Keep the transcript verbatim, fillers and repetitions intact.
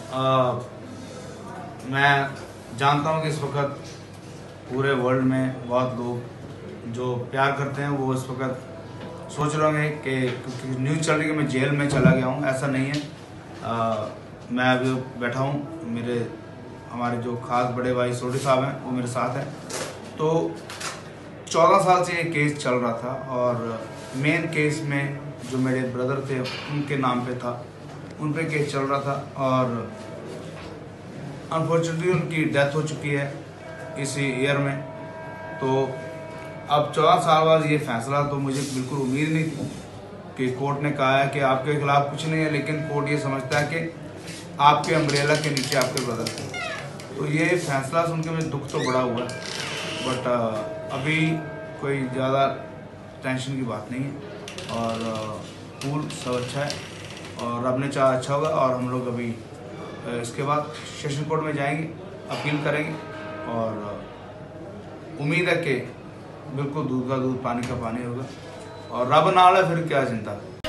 आ, मैं जानता हूँ कि इस वक्त पूरे वर्ल्ड में बहुत लोग जो प्यार करते हैं वो इस वक्त सोच रहे होंगे कि क्योंकि न्यूज़ चल रही है कि मैं जेल में चला गया हूँ। ऐसा नहीं है। आ, मैं अभी बैठा हूँ, मेरे हमारे जो खास बड़े भाई सोडी साहब हैं वो मेरे साथ हैं। तो चौदह साल से ये केस चल रहा था और मेन केस में जो मेरे ब्रदर थे उनके नाम पे था, उन पे केस चल रहा था और अनफॉर्चुनेटली उनकी डेथ हो चुकी है इसी ईयर में। तो अब चौदह साल बाद ये फैसला, तो मुझे बिल्कुल उम्मीद नहीं थी कि कोर्ट ने कहा है कि आपके खिलाफ कुछ नहीं है, लेकिन कोर्ट ये समझता है कि आपके अम्ब्रेला के नीचे आपके ब्रदर थे। तो ये फैसला सुन के मुझे दुख तो बड़ा हुआ है, बट अभी कोई ज़्यादा टेंशन की बात नहीं है और कूल सब अच्छा है और रब ने चाहा अच्छा होगा। और हम लोग अभी इसके बाद सेशन कोर्ट में जाएंगे, अपील करेंगे और उम्मीद है कि बिल्कुल दूध का दूध पानी का पानी होगा और रब नाल है, फिर क्या चिंता।